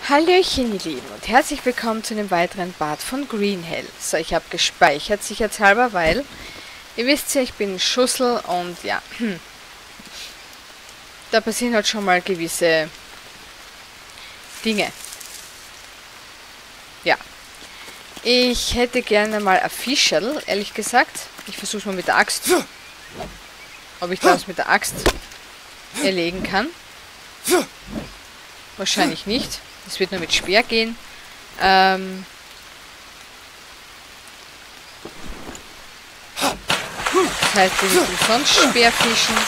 Hallöchen ihr Lieben und herzlich willkommen zu einem weiteren Part von Green Hell. So, ich habe gespeichert, sicherheitshalber, weil ihr wisst ja, ich bin Schussel und ja, da passieren halt schon mal gewisse Dinge. Ja, ich hätte gerne mal ein Fischerl, ehrlich gesagt. Ich versuche mal mit der Axt, ob ich das mit der Axt erlegen kann. Wahrscheinlich nicht. Es wird nur mit Speer gehen. Das heißt, wir müssen sonst Speer fischen.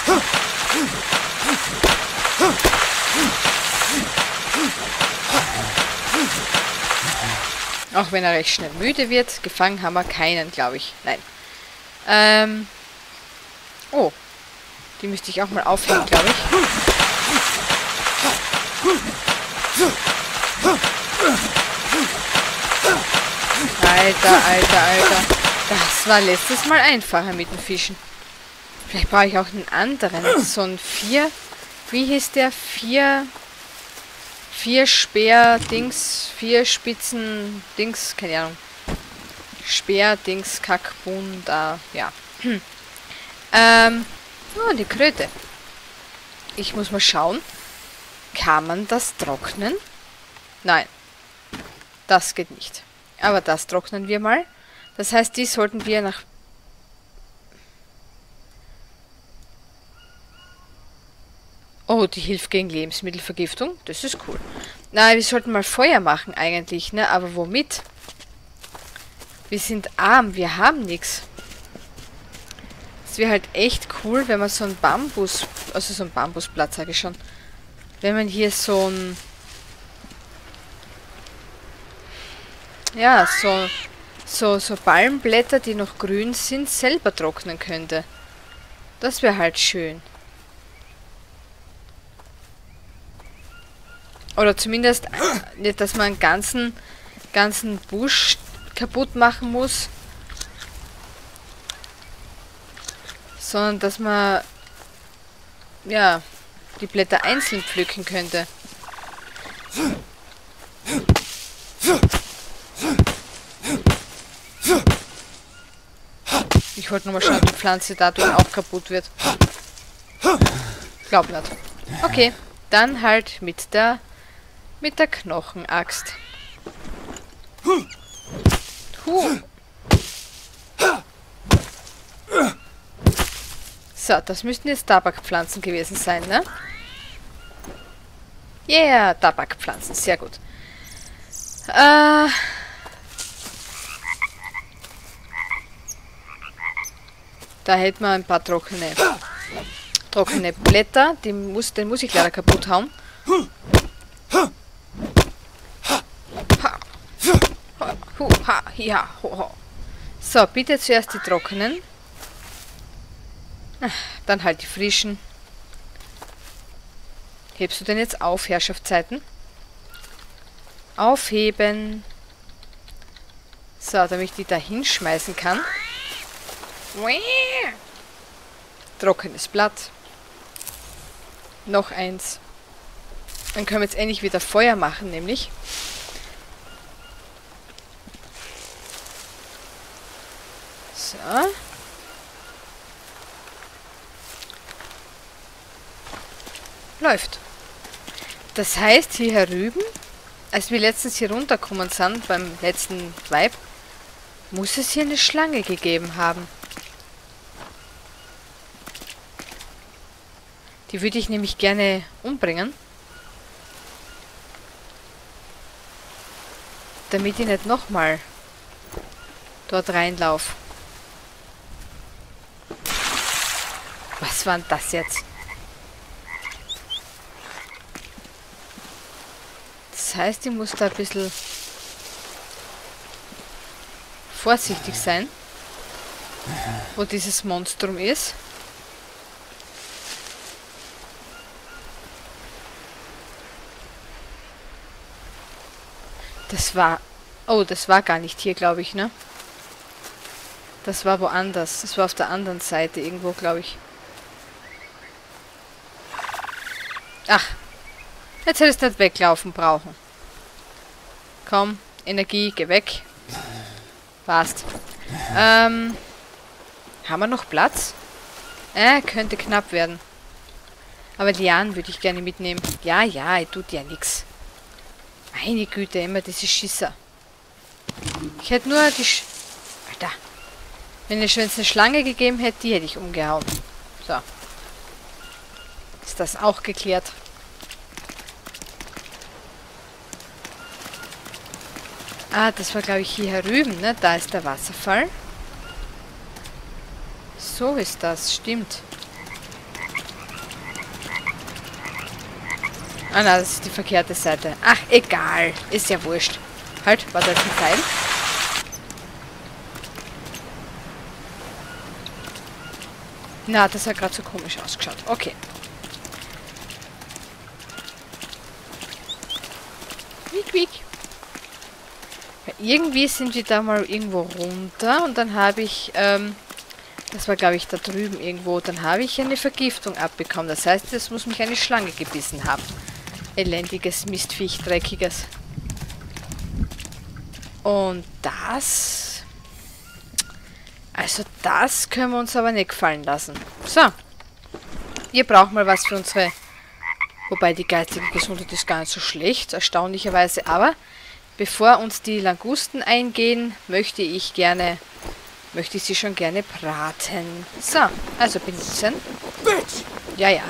Auch wenn er recht schnell müde wird. Gefangen haben wir keinen, glaube ich. Nein. Oh. Die müsste ich auch mal aufhängen, glaube ich. Alter. Das war letztes Mal einfacher mit dem Fischen. Vielleicht brauche ich auch einen anderen. So ein 4... Wie hieß der? 4 Speer-Dings... 4 Spitzen-Dings... Keine Ahnung. Speer-Dings... Kackbohnen... Da... Ja. Oh, die Kröte. Ich muss mal schauen. Kann man das trocknen? Nein. Das geht nicht. Aber das trocknen wir mal. Das heißt, die sollten wir nach... Oh, die hilft gegen Lebensmittelvergiftung. Das ist cool. Na, wir sollten mal Feuer machen eigentlich, ne? Aber womit? Wir sind arm, wir haben nichts. Es wäre halt echt cool, wenn man so ein Bambus... Also so ein Bambusblatt, sage ich schon. Wenn man hier so ein... Ja, so Palmblätter, die noch grün sind, selber trocknen könnte. Das wäre halt schön. Oder zumindest nicht, dass man einen ganzen Busch kaputt machen muss. Sondern, dass man, ja, die Blätter einzeln pflücken könnte. Ich wollte nur mal schauen, ob die Pflanze dadurch auch kaputt wird. Glaub nicht. Okay, dann halt mit der Knochenaxt. So, das müssten jetzt Tabakpflanzen gewesen sein, ne? Yeah, Tabakpflanzen, sehr gut. Da hätten wir ein paar trockene Blätter. Den muss ich leider kaputt hauen. So, bitte zuerst die trockenen. Dann halt die frischen. Hebst du denn jetzt auf, Herrschaftszeiten? Aufheben. So, damit ich die da hinschmeißen kann. Trockenes Blatt. Noch eins. Dann können wir jetzt endlich wieder Feuer machen, nämlich. So. Läuft. Das heißt, hier herüben, als wir letztens hier runtergekommen sind, beim letzten Vibe, muss es hier eine Schlange gegeben haben. Die würde ich nämlich gerne umbringen. Damit ich nicht nochmal dort reinlaufe. Was war denn das jetzt? Das heißt, ich muss da ein bisschen vorsichtig sein, wo dieses Monstrum ist. Das war... Oh, das war gar nicht hier, glaube ich, ne? Das war woanders. Das war auf der anderen Seite irgendwo, glaube ich. Ach, jetzt hätte es nicht weglaufen brauchen. Komm, Energie, geh weg. Passt. Haben wir noch Platz? Könnte knapp werden. Aber Lianen würde ich gerne mitnehmen. Ja, tut ja nix. Meine Güte, immer diese Schisser. Ich hätte nur die... Alter. Wenn es eine Schlange gegeben hätte, die hätte ich umgehauen. So. Ist das auch geklärt? Ah, das war, glaube ich, hier herüben, ne? Da ist der Wasserfall. So ist das, stimmt. Ah, na, das ist die verkehrte Seite. Ach, egal. Ist ja wurscht. Halt, war da jetzt ein Pfeil? Na, das hat gerade so komisch ausgeschaut. Okay. Quiek, quiek. Ja, irgendwie sind wir da mal irgendwo runter und dann habe ich, das war glaube ich da drüben irgendwo, dann habe ich eine Vergiftung abbekommen. Das heißt, es muss mich eine Schlange gebissen haben. Elendiges Mistviech, dreckiges. Und das... Also das können wir uns aber nicht gefallen lassen. So. Wir brauchen mal was für unsere... Wobei die geistige Gesundheit ist gar nicht so schlecht, erstaunlicherweise. Aber bevor uns die Langusten eingehen, möchte ich sie schon gerne braten. So, also benutzen. Ja.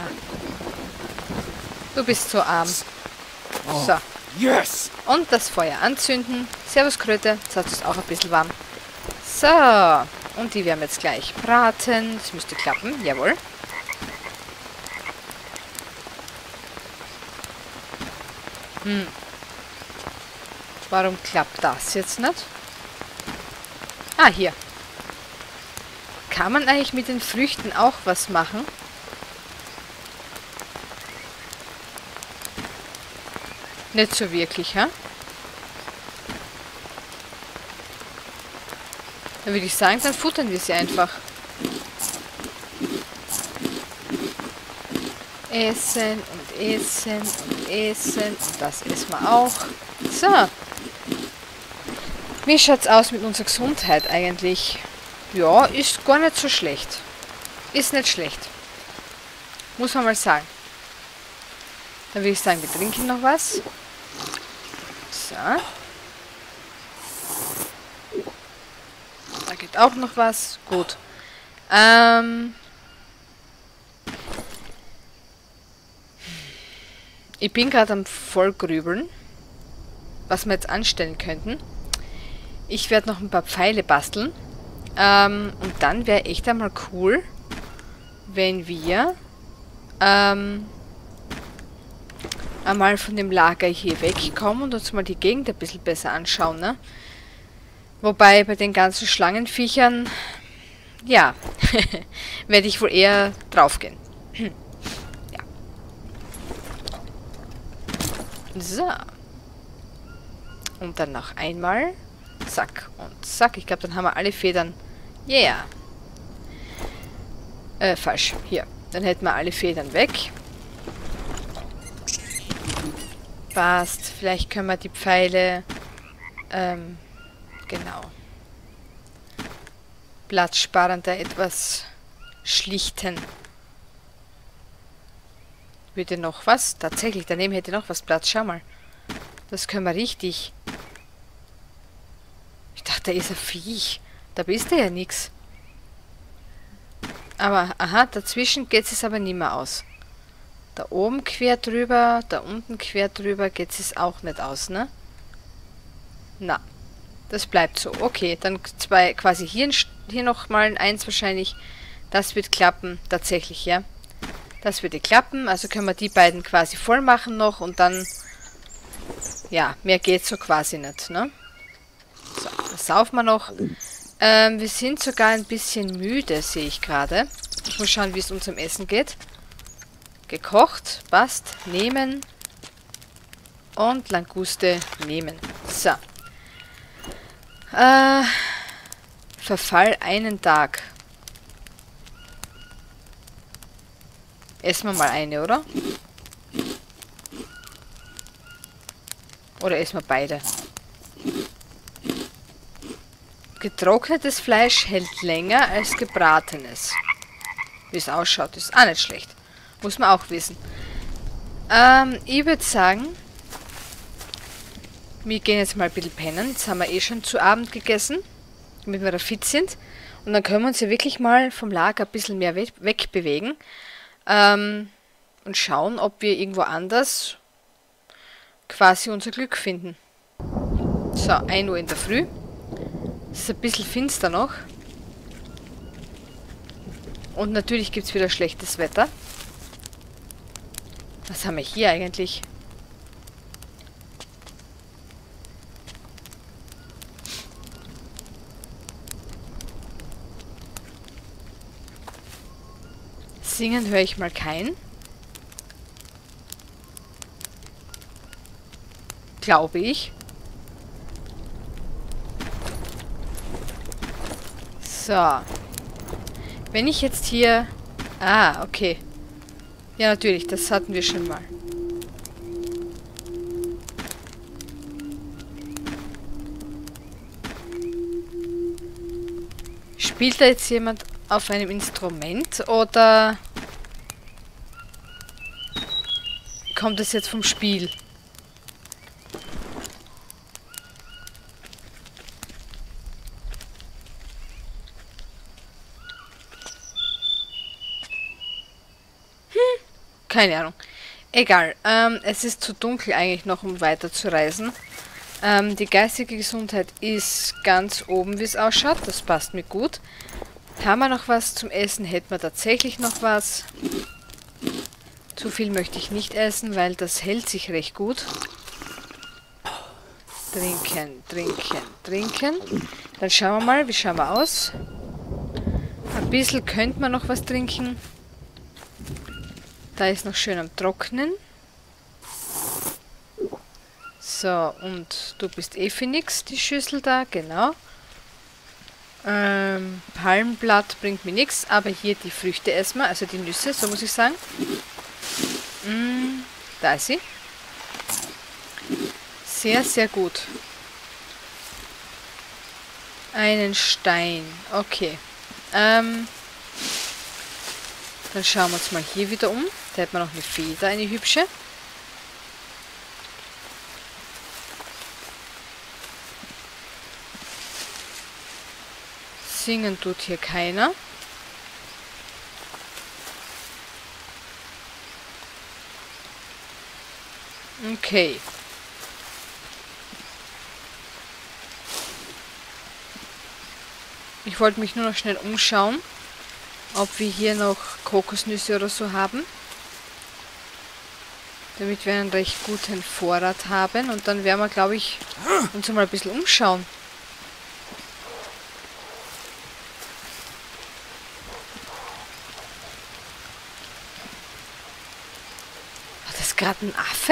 Du bist so arm. So. Yes! Und das Feuer anzünden. Servus Kröte, jetzt hat es auch ein bisschen warm. So, und die werden wir jetzt gleich braten. Das müsste klappen, jawohl. Warum klappt das jetzt nicht? Ah, hier. Kann man eigentlich mit den Früchten auch was machen? Nicht so wirklich, ha? Dann würde ich sagen, dann futtern wir sie einfach. Essen und essen und essen. Und das essen wir auch. So. Wie schaut's aus mit unserer Gesundheit eigentlich? Ja, ist gar nicht so schlecht. Ist nicht schlecht. Muss man mal sagen. Dann würde ich sagen, wir trinken noch was. So. Da geht auch noch was. Gut. Ich bin gerade am Vollgrübeln, was wir jetzt anstellen könnten. Ich werde noch ein paar Pfeile basteln. Und dann wäre echt einmal cool, wenn wir einmal von dem Lager hier wegkommen und uns mal die Gegend ein bisschen besser anschauen, ne? Wobei bei den ganzen Schlangenviechern, ja, werde ich wohl eher draufgehen. Ja. So. Und dann noch einmal. Zack und zack. Ich glaube, dann haben wir alle Federn. Yeah. Falsch. Hier. Dann hätten wir alle Federn weg. Passt. Vielleicht können wir die Pfeile... genau. Platzsparender etwas schlichten. Würde noch was? Tatsächlich, daneben hätte noch was Platz. Schau mal. Das können wir richtig... Ich dachte, da ist ein Viech. Da bist du ja nix. Aber, aha, dazwischen geht es aber nicht mehr aus. Da oben quer drüber, da unten quer drüber geht es auch nicht aus, ne? Na, das bleibt so. Okay, dann zwei, quasi hier nochmal eins wahrscheinlich. Das wird klappen, tatsächlich, ja. Das würde klappen, also können wir die beiden quasi voll machen noch und dann, ja, mehr geht so quasi nicht, ne? So, das saufen wir noch. Wir sind sogar ein bisschen müde, sehe ich gerade. Ich muss schauen, wie es unserem Essen geht. Gekocht, passt, nehmen. Und Languste nehmen. So. Verfall einen Tag. Essen wir mal eine, oder? Oder essen wir beide? getrocknetes Fleisch hält länger als gebratenes. Wie es ausschaut, ist auch nicht schlecht. Muss man auch wissen. Ich würde sagen, wir gehen jetzt mal ein bisschen pennen. Jetzt haben wir eh schon zu Abend gegessen, damit wir da fit sind. Und dann können wir uns ja wirklich mal vom Lager ein bisschen mehr wegbewegen. Und schauen, ob wir irgendwo anders quasi unser Glück finden. So, 1 Uhr in der Früh. Es ist ein bisschen finster noch. Und natürlich gibt es wieder schlechtes Wetter. Was haben wir hier eigentlich? Singen höre ich mal kein. Glaube ich. So. Wenn ich jetzt hier... Ah, okay. Ja, natürlich, das hatten wir schon mal. Spielt da jetzt jemand auf einem Instrument oder kommt das jetzt vom Spiel? Keine Ahnung. Egal. Es ist zu dunkel eigentlich noch, um weiter zu reisen. Die geistige Gesundheit ist ganz oben, wie es ausschaut. Das passt mir gut. Haben wir noch was zum Essen? Hätten wir tatsächlich noch was? Zu viel möchte ich nicht essen, weil das hält sich recht gut. Trinken, trinken, trinken. Dann schauen wir mal, wie schauen wir aus? Ein bisschen könnte man noch was trinken. Da ist noch schön am Trocknen. So, und du bist eh für nix, die Schüssel da, genau. Palmblatt bringt mir nichts, aber hier die Früchte essen wir, also die Nüsse, so muss ich sagen. Da ist sie. Sehr, sehr gut. Einen Stein, okay. Dann schauen wir uns mal hier wieder um. Da hat man noch eine Feder, eine hübsche. Singen tut hier keiner. Okay. Ich wollte mich nur noch schnell umschauen, ob wir hier noch Kokosnüsse oder so haben. Damit wir einen recht guten Vorrat haben. Und dann werden wir, glaube ich, uns mal ein bisschen umschauen. War das gerade ein Affe?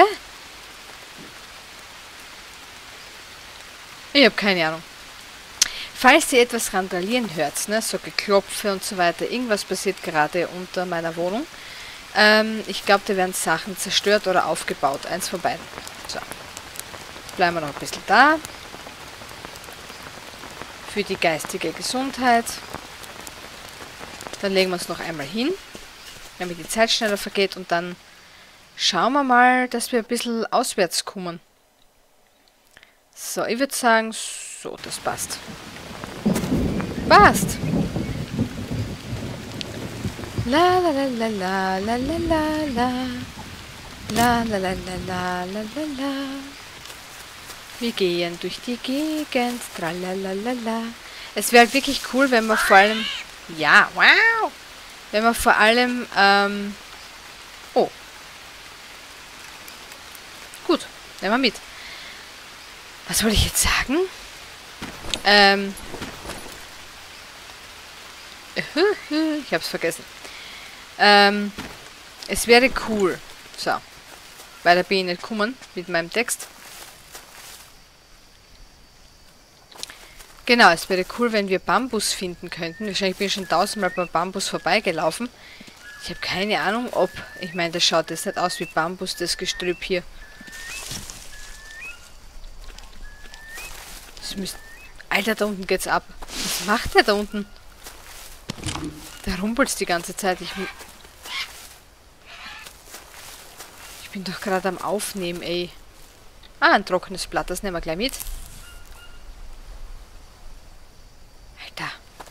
Ich habe keine Ahnung. Falls ihr etwas randalieren hört, ne, so Geklopfe und so weiter, irgendwas passiert gerade unter meiner Wohnung. Ich glaube, da werden Sachen zerstört oder aufgebaut. Eins von beiden. So. Bleiben wir noch ein bisschen da. Für die geistige Gesundheit. Dann legen wir uns noch einmal hin, damit die Zeit schneller vergeht. Und dann schauen wir mal, dass wir ein bisschen auswärts kommen. So, ich würde sagen, so, das passt. Passt! La la la la la la la la la la la la la la la la. Wir gehen durch die Gegend. Tralalala. Es wäre halt wirklich cool, wenn man vor allem... Ja, wow! Wenn man vor allem... oh. Gut, nehmen wir mit. Was wollte ich jetzt sagen? Ich hab's vergessen. Es wäre cool. So. Weiter bin ich nicht gekommen mit meinem Text. Genau, es wäre cool, wenn wir Bambus finden könnten. Wahrscheinlich bin ich schon 1000-mal bei Bambus vorbeigelaufen. Ich habe keine Ahnung, ob... Ich meine, das schaut jetzt nicht aus wie Bambus, das Gestrüpp hier. Das müsste... Alter, da unten geht's ab. Was macht der da unten? Der rumpelt die ganze Zeit. Ich bin doch gerade am Aufnehmen, ey. Ah, ein trockenes Blatt, das nehmen wir gleich mit. Alter.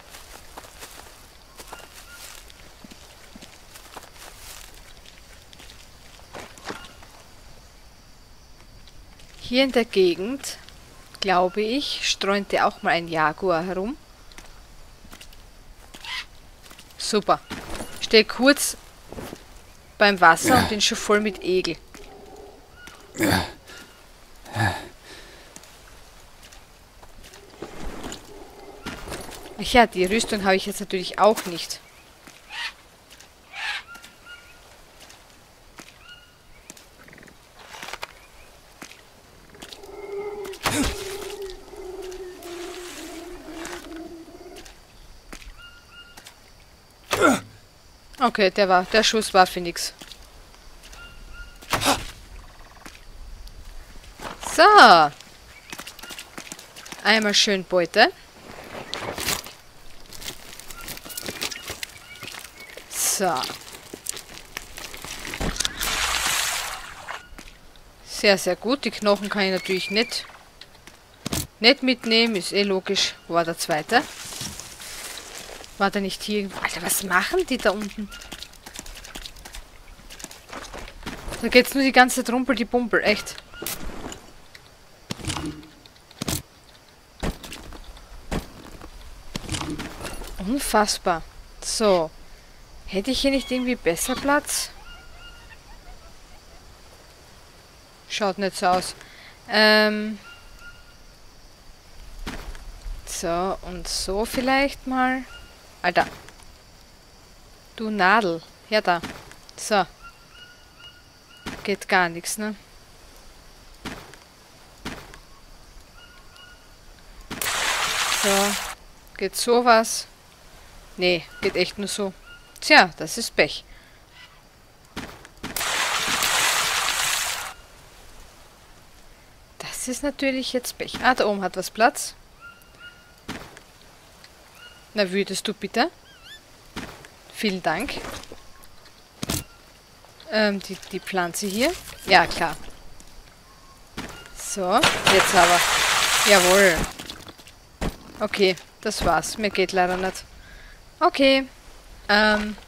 Hier in der Gegend, glaube ich, streunte auch mal ein Jaguar herum. Super. Stehe kurz beim Wasser und bin schon voll mit Egel. Ach ja, die Rüstung habe ich jetzt natürlich auch nicht. Okay, der Schuss war für nix. So. Einmal schön Beute. So. Sehr, sehr gut. Die Knochen kann ich natürlich nicht mitnehmen. Ist eh logisch. Wo war der zweite? War der nicht hier? Alter, was machen die da unten? Da geht's nur die ganze Zeit rumpel, die Pumpel. Echt. Unfassbar. So. Hätte ich hier nicht irgendwie besser Platz? Schaut nicht so aus. So, und so vielleicht mal. Alter. Du Nadel. Ja, da. So. Geht gar nichts, ne? So. Geht sowas? Nee, geht echt nur so. Tja, das ist Pech. Das ist natürlich jetzt Pech. Ah, da oben hat was Platz. Na, würdest du bitte? Vielen Dank. Die Pflanze hier. Ja, klar. So, jetzt aber. Jawohl. Okay, das war's. Mir geht leider nicht. Okay. Dann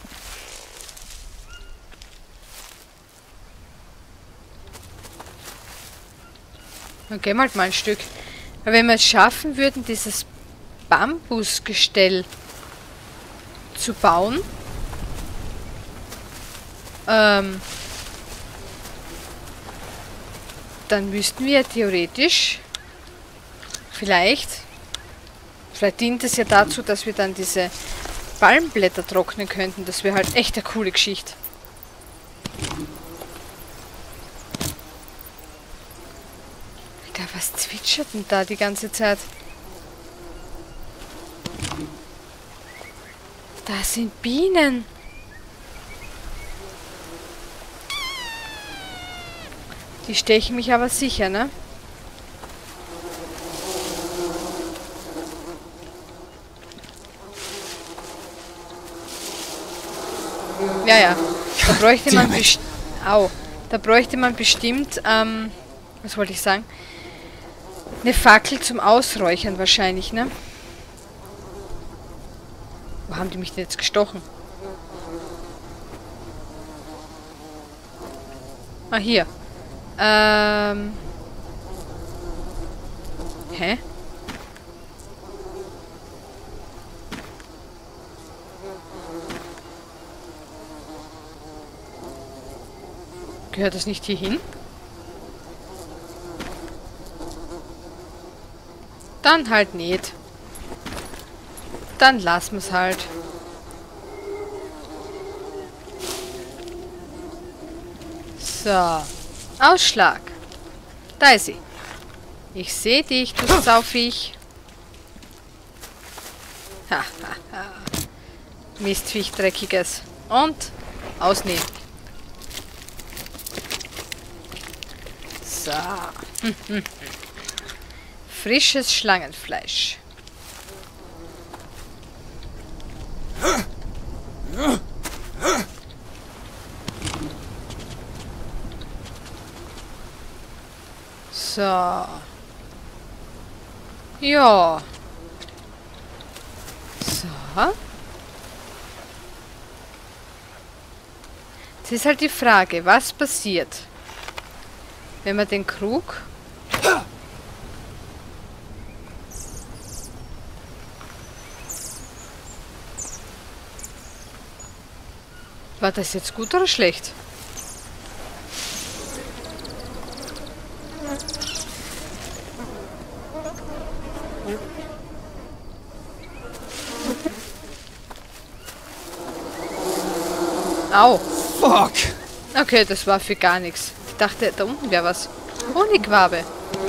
gehen wir halt mal ein Stück. Aber wenn wir es schaffen würden, dieses Bambusgestell zu bauen, dann müssten wir theoretisch vielleicht dient es ja dazu, dass wir dann diese Palmblätter trocknen könnten. Das wäre halt echt eine coole Geschichte. Alter, was zwitschert denn da die ganze Zeit? Da sind Bienen. Die stechen mich aber sicher, ne? Ja, ja. Da bräuchte man bestimmt, was wollte ich sagen? Eine Fackel zum Ausräuchern wahrscheinlich, ne? Wo haben die mich denn jetzt gestochen? Ah, hier. Hä? Gehört das nicht hier hin? Dann halt nicht. Dann lassen wir es halt. So. Ausschlag. Da ist sie. Ich sehe dich, du Saufiech. Ha, ha, ha. Mistviech, dreckiges. Und ausnehmen. So. Frisches Schlangenfleisch. So. Ja. So. Jetzt ist halt die Frage, was passiert, wenn man den Krug... War das jetzt gut oder schlecht? Au. Fuck! Okay, das war für gar nichts. Ich dachte, da unten wäre was. Honigwabe.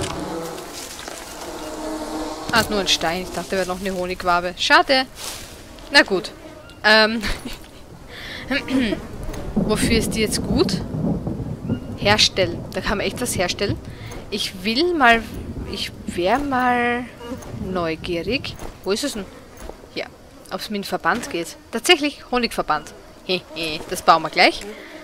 Ah, nur ein Stein. Ich dachte, wäre noch eine Honigwabe. Schade. Na gut. Wofür ist die jetzt gut? Herstellen. Da kann man echt was herstellen. Ich wäre mal neugierig. Wo ist es denn? Ja, ob es mit dem Verband geht. Tatsächlich, Honigverband. Das bauen wir gleich.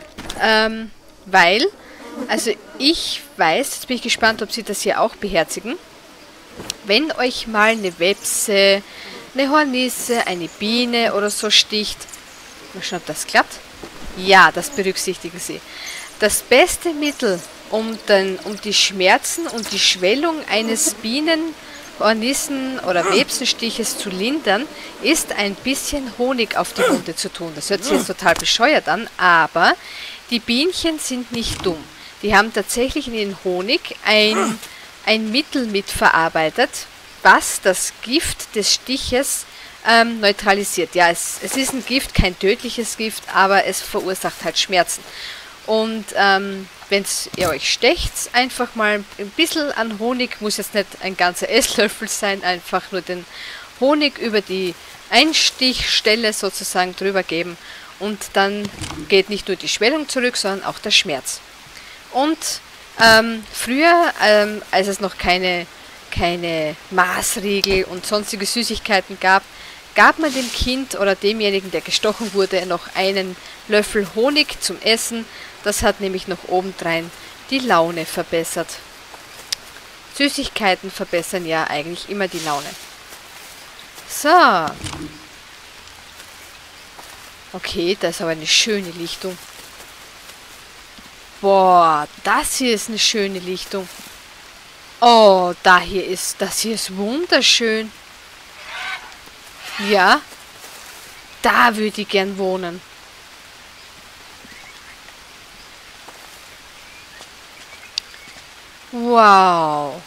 Weil, also ich weiß, jetzt bin ich gespannt, ob sie das hier auch beherzigen. Wenn euch mal eine Webse, eine Hornisse, eine Biene oder so sticht, mal schauen, ob das klappt. Ja, das berücksichtigen sie. Das beste Mittel, um die Schmerzen und die Schwellung eines Bienen-, Hornissen- oder Websenstiches zu lindern, ist ein bisschen Honig auf die Wunde zu tun. Das hört sich jetzt total bescheuert an, aber die Bienchen sind nicht dumm. Die haben tatsächlich in den Honig ein Mittel mitverarbeitet, was das Gift des Stiches neutralisiert. Ja, es ist ein Gift, kein tödliches Gift, aber es verursacht halt Schmerzen. Und wenn ihr euch stecht, einfach mal ein bisschen an Honig, muss jetzt nicht ein ganzer Esslöffel sein, einfach nur den Honig über die Einstichstelle sozusagen drüber geben und dann geht nicht nur die Schwellung zurück, sondern auch der Schmerz. Und früher, als es noch keine Maßriegel und sonstige Süßigkeiten gab man dem Kind oder demjenigen, der gestochen wurde, noch einen Löffel Honig zum Essen. Das hat nämlich noch obendrein die Laune verbessert. Süßigkeiten verbessern ja eigentlich immer die Laune. So. Okay, das ist aber eine schöne Lichtung. Boah, das hier ist eine schöne Lichtung. Oh, das hier ist wunderschön. Ja, da würde ich gern wohnen. Wow.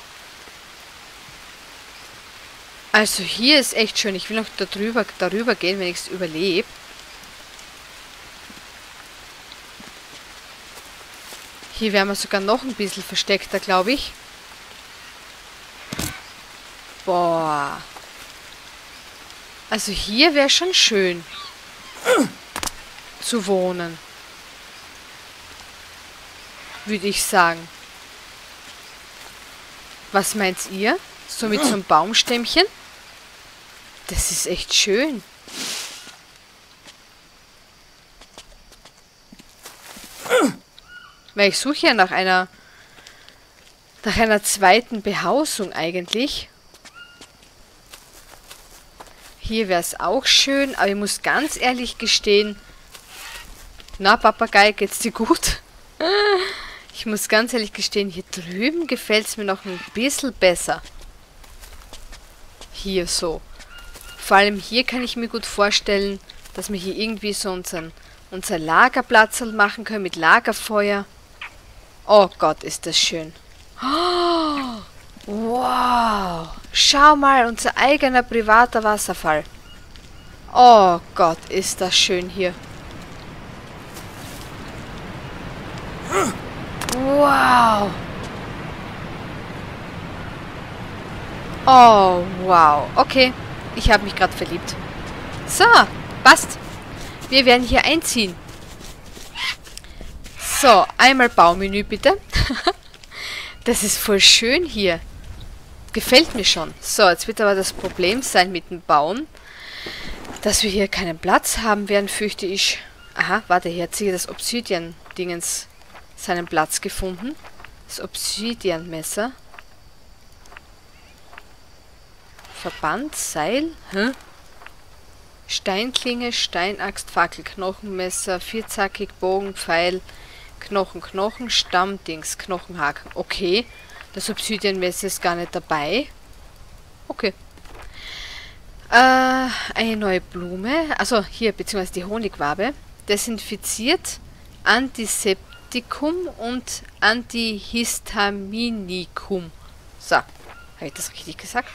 Also hier ist echt schön. Ich will noch darüber gehen, wenn ich es überlebe. Hier wären wir sogar noch ein bisschen versteckter, glaube ich. Boah. Also hier wäre schon schön zu wohnen. Würde ich sagen. Was meint ihr? So mit so einem Baumstämmchen? Das ist echt schön. Weil ich suche ja nach einer zweiten Behausung eigentlich. Hier wäre es auch schön, aber ich muss ganz ehrlich gestehen, na Papagei, geht's dir gut? Ich muss ganz ehrlich gestehen, hier drüben gefällt es mir noch ein bisschen besser. Hier so. Vor allem hier kann ich mir gut vorstellen, dass wir hier irgendwie so unser Lagerplatz machen können mit Lagerfeuer. Oh Gott, ist das schön. Oh, wow. Schau mal, unser eigener privater Wasserfall. Oh Gott, ist das schön hier. Wow. Oh, wow. Okay, ich habe mich gerade verliebt. So, passt. Wir werden hier einziehen. So, einmal Baumenü bitte. Das ist voll schön hier. Gefällt mir schon. So, jetzt wird aber das Problem sein mit dem Bauen, dass wir hier keinen Platz haben werden, fürchte ich. Aha, warte, hier hat sich das Obsidian-Dingens seinen Platz gefunden. Das Obsidian-Messer. Verband, Seil. Hä? Steinklinge, Steinaxt, Fackel, Knochenmesser, vierzackig, Bogen, Pfeil, Knochen, Stammdings, Knochenhaken. Okay, das Obsidian-Messer ist gar nicht dabei. Okay. Eine neue Blume. Also hier, beziehungsweise die Honigwabe. Desinfiziert, Antiseptikum und Antihistaminikum. So, habe ich das richtig gesagt?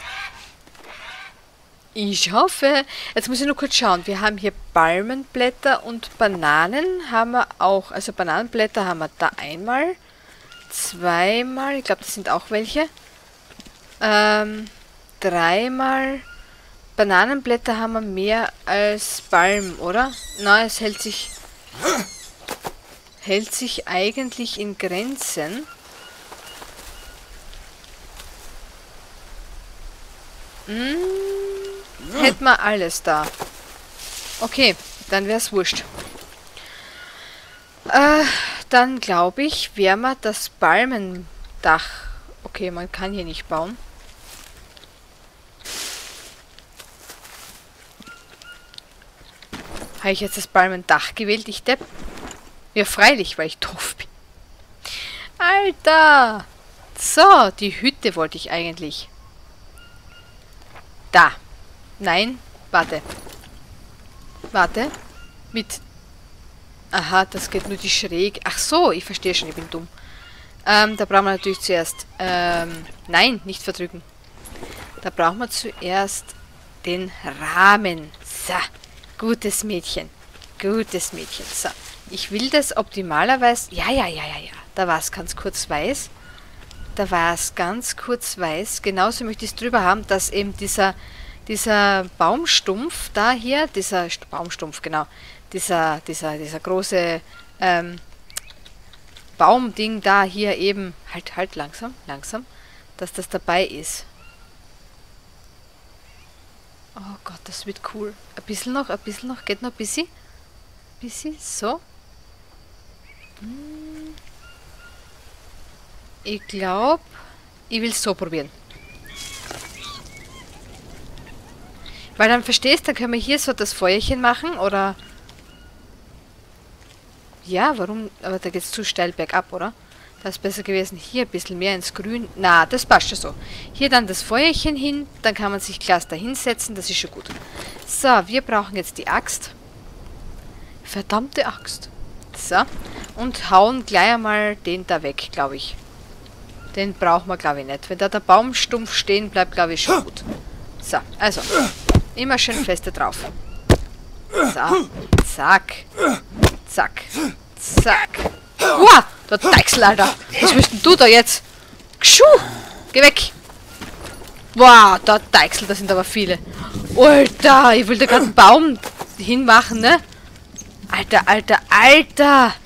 Ich hoffe. Jetzt muss ich nur kurz schauen. Wir haben hier Palmenblätter und Bananen haben wir auch. Also Bananenblätter haben wir da einmal, zweimal. Ich glaube, das sind auch welche. Dreimal. Bananenblätter haben wir mehr als Palmen, oder? Nein, es hält sich eigentlich in Grenzen. Hätten wir alles da. Okay, dann wäre es wurscht. Dann glaube ich, werden wir das Palmendach... Okay, man kann hier nicht bauen. Habe ich jetzt das Palmendach gewählt, ich Depp? Ja, freilich, weil ich doof bin. Alter! So, die Hütte wollte ich eigentlich. Da. Nein, warte. Warte. Mit... Aha, das geht nur die schräg... Ach so, ich verstehe schon, ich bin dumm. Da brauchen wir natürlich zuerst... nein, nicht verdrücken. Da brauchen wir zuerst den Rahmen. So. Gutes Mädchen. Gutes Mädchen. So. Ich will das optimalerweise... Ja. Da war es ganz kurz weiß. Genauso möchte ich es drüber haben, dass eben dieser Baumstumpf da hier, dieser Baumstumpf, genau. Dieser große Baumding da hier eben... Halt, langsam. Dass das dabei ist. Oh Gott, das wird cool. Ein bisschen noch. Geht noch ein bisschen. So. Ich glaube, ich will es so probieren. Weil dann verstehst, dann können wir hier so das Feuerchen machen, oder... Ja, warum? Aber da geht es zu steil bergab, oder? Das ist besser gewesen. Hier ein bisschen mehr ins Grün. Na, das passt schon so. Hier dann das Feuerchen hin. Dann kann man sich klasse da hinsetzen. Das ist schon gut. So, wir brauchen jetzt die Axt. Verdammte Axt. So. Und hauen gleich einmal den da weg, glaube ich. Den brauchen wir, glaube ich, nicht. Wenn da der Baumstumpf stehen bleibt, glaube ich, schon gut. So, also. Immer schön feste drauf. So. Zack. Uah! Der Deichsel, Alter. Was willst denn du da jetzt? Gschuh! Geh weg! Wow, der Deichsel, da sind aber viele. Alter, ich will da gerade einen Baum hinmachen, ne? Alter!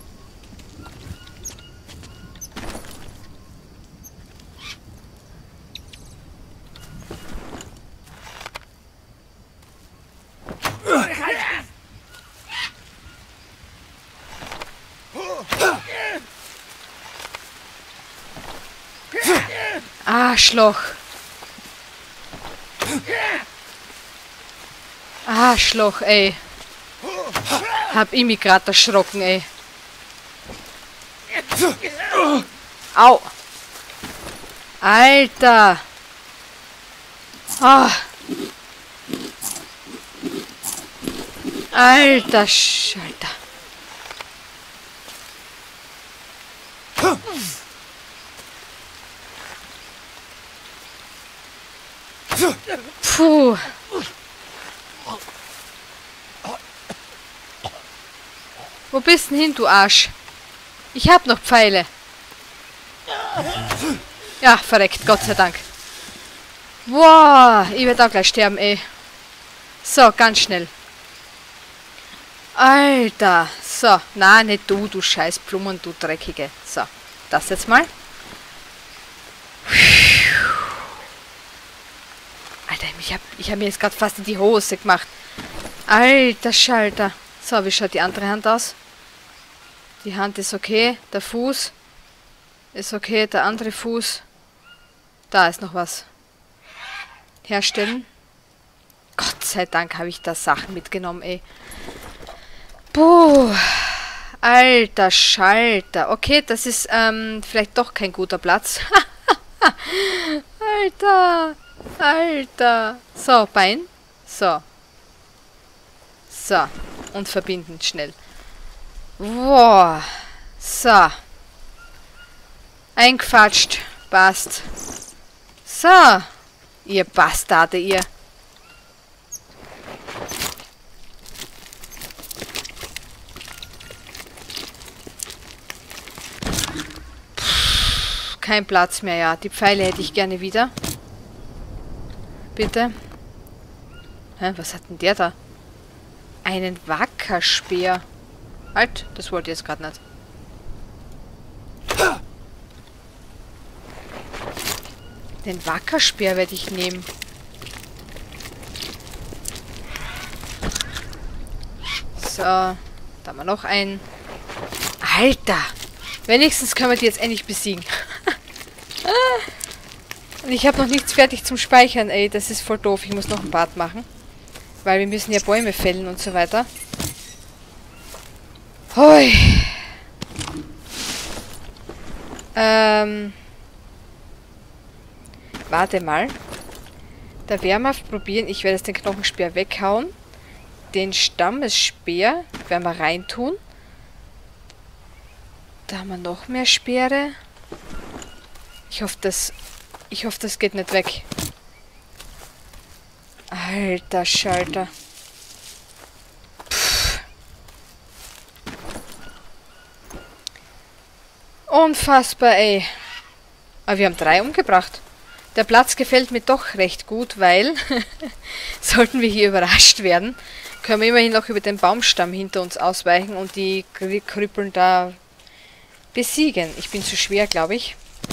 Arschloch. Arschloch, ey. Hab ich mich gerade erschrocken, ey. Au. Alter. Ah. Alter Schalter. Puh. Wo bist denn hin, du Arsch? Ich hab noch Pfeile. Ja, verreckt, Gott sei Dank. Wow, ich werde auch gleich sterben, ey. So, ganz schnell. Alter. So, na, nicht du, du scheiß Blumen, du Dreckige. So, das jetzt mal. ich hab mir jetzt gerade fast in die Hose gemacht. Alter Schalter. So, wie schaut die andere Hand aus? Die Hand ist okay. Der Fuß ist okay. Der andere Fuß. Da ist noch was. Herstellen. Gott sei Dank habe ich da Sachen mitgenommen, ey. Puh. Alter Schalter. Okay, das ist vielleicht doch kein guter Platz. Alter. Alter. So, Bein. So. So. Und verbinden schnell. Wow. So. Eingefatscht. Passt. So. Ihr Bastarde, ihr. Kein Platz mehr, ja. Die Pfeile hätte ich gerne wieder. Bitte. Hä, was hat denn der da? Einen Wackerspeer. Halt, das wollte ich jetzt gerade nicht. Den Wackerspeer werde ich nehmen. So, da haben wir noch einen. Alter! Wenigstens können wir die jetzt endlich besiegen. Und ich habe noch nichts fertig zum Speichern, ey. Das ist voll doof. Ich muss noch ein Bad machen. Weil wir müssen ja Bäume fällen und so weiter. Hoi. Warte mal. Da werden wir probieren. Ich werde jetzt den Knochenspeer weghauen. Den Stammesspeer werden wir reintun. Da haben wir noch mehr Speere. Ich hoffe, das geht nicht weg. Alter Schalter. Pff. Unfassbar, ey. Aber wir haben 3 umgebracht. Der Platz gefällt mir doch recht gut, weil sollten wir hier überrascht werden, können wir immerhin noch über den Baumstamm hinter uns ausweichen und die Krüppeln da besiegen. Ich bin zu schwer, glaube ich.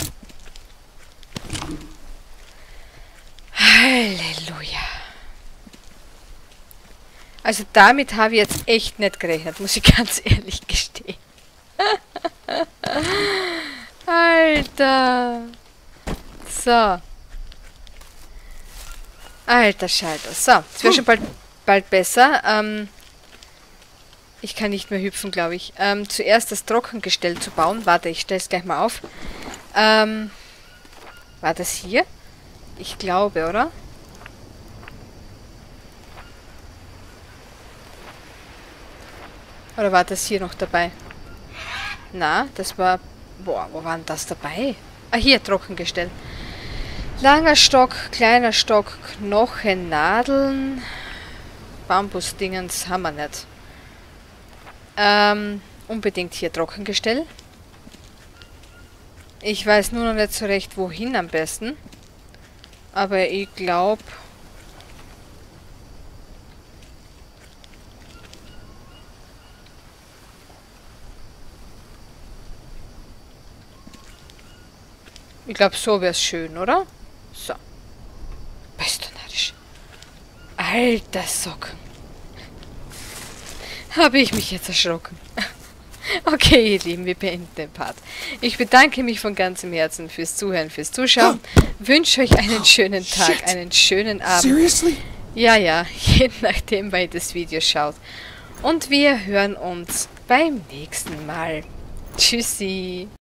Halleluja. Also damit habe ich jetzt echt nicht gerechnet, muss ich ganz ehrlich gestehen. Alter. So. Alter Schalter. So, es wäre schon bald besser. Ich kann nicht mehr hüpfen, glaube ich. Zuerst das Trockengestell zu bauen. Warte, ich stelle es gleich mal auf. War das hier? Ich glaube, oder? Oder war das hier noch dabei? Na, das war... Boah, wo war denn das dabei? Ah, hier, Trockengestell. Langer Stock, kleiner Stock, Knochen, Nadeln. Bambusdingens haben wir nicht. Unbedingt hier Trockengestell. Ich weiß nur noch nicht so recht, wohin am besten. Aber ich glaube... Ich glaube, so wäre es schön, oder? So. Bist du narrisch. Alter Socken. Habe ich mich jetzt erschrocken. Okay, ihr Lieben, wir beenden den Part. Ich bedanke mich von ganzem Herzen fürs Zuhören, fürs Zuschauen. Wünsche euch einen schönen Tag, einen schönen Abend. Seriously? Ja, je nachdem, wann ihr das Video schaut. Und wir hören uns beim nächsten Mal. Tschüssi.